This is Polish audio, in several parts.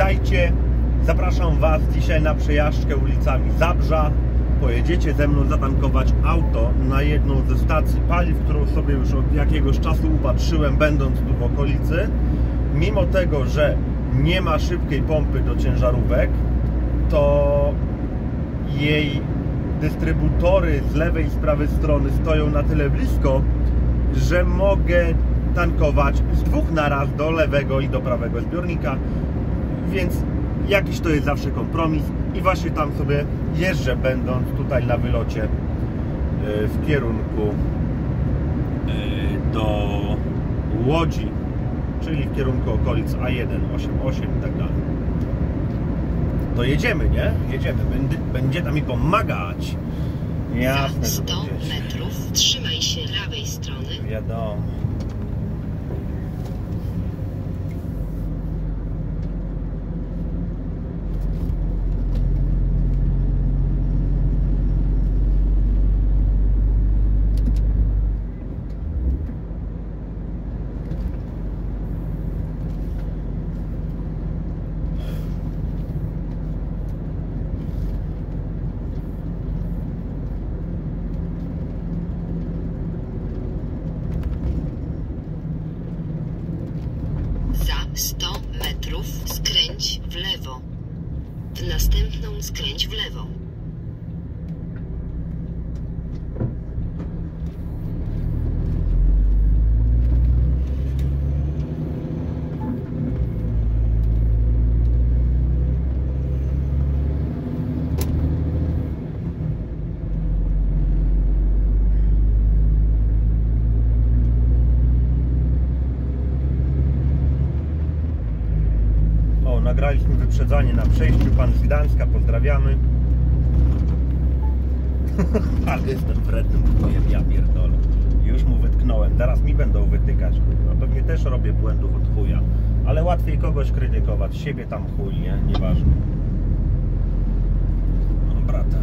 Witajcie, zapraszam Was dzisiaj na przejażdżkę ulicami Zabrza. Pojedziecie ze mną zatankować auto na jedną ze stacji paliw, którą sobie już od jakiegoś czasu upatrzyłem, będąc tu w okolicy. Mimo tego, że nie ma szybkiej pompy do ciężarówek, to jej dystrybutory z lewej i z prawej strony stoją na tyle blisko, że mogę tankować z dwóch naraz, do lewego i do prawego zbiornika, więc jakiś to jest zawsze kompromis i właśnie tam sobie jeżdżę, będąc tutaj na wylocie w kierunku do Łodzi, czyli w kierunku okolic A1, 88 i tak dalej. To jedziemy, nie? Jedziemy, będzie tam mi pomagać. Jasne, za 100 że będzie. metrów trzymaj się lewej strony. Wiadomo. Za 100 metrów skręć w lewo. W następną skręć w lewo. Nagraliśmy wyprzedzanie na przejściu, pan z Gdańska, pozdrawiamy. Ale jestem wrednym chujem, ja pierdolę. Już mu wytknąłem, zaraz mi będą wytykać. No, pewnie też robię błędów od chuja, ale łatwiej kogoś krytykować, siebie tam chuj, nie? Nieważne. No brata.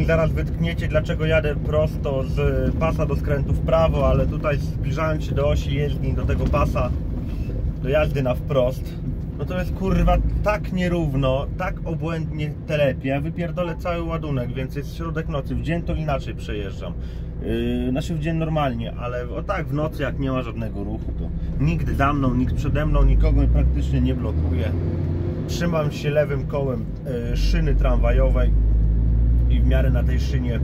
mi zaraz wytkniecie, dlaczego jadę prosto z pasa do skrętu w prawo, ale tutaj zbliżając się do osi jezdni, do tego pasa do jazdy na wprost, no to jest kurwa tak nierówno, tak obłędnie telepie. Ja wypierdolę cały ładunek, więc jest środek nocy. W dzień to inaczej przejeżdżam. Znaczy w dzień normalnie, ale o tak w nocy, jak nie ma żadnego ruchu, to nikt za mną, nikt przede mną, nikogo praktycznie nie blokuje. Trzymam się lewym kołem szyny tramwajowej i w miarę na tej szynie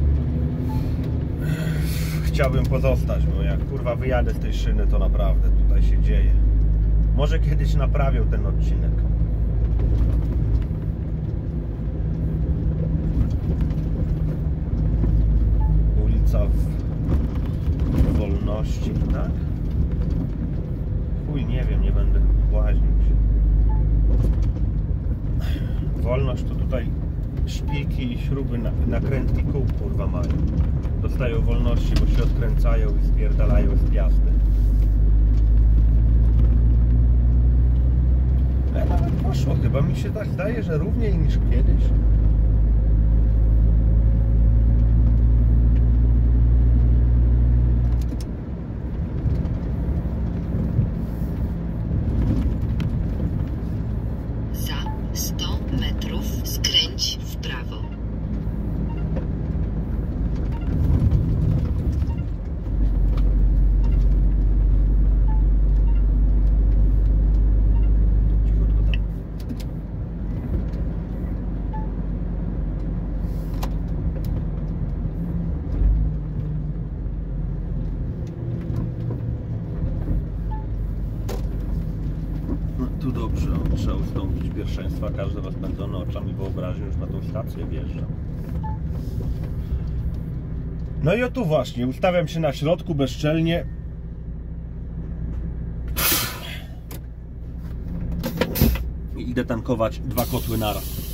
chciałbym pozostać, bo jak kurwa wyjadę z tej szyny, to naprawdę tutaj się dzieje. Może kiedyś naprawię ten odcinek. Ulica w Wolności, tak? Chuj, nie wiem, nie będę błaźnił się. Wolność to tutaj szpilki i śruby, nakrętki kół kurwa mają. Dostają wolności, bo się odkręcają i spierdalają z piasty. Nawet poszło, chyba mi się tak zdaje, że równiej niż kiedyś. Za 100 metrów skręć w prawo. Tu dobrze, trzeba ustąpić pierwszeństwa. Każdy rozpędzony oczami wyobraźni już na tą stację wjeżdża. No i o tu właśnie, ustawiam się na środku bezczelnie. I idę tankować 2 kotły naraz.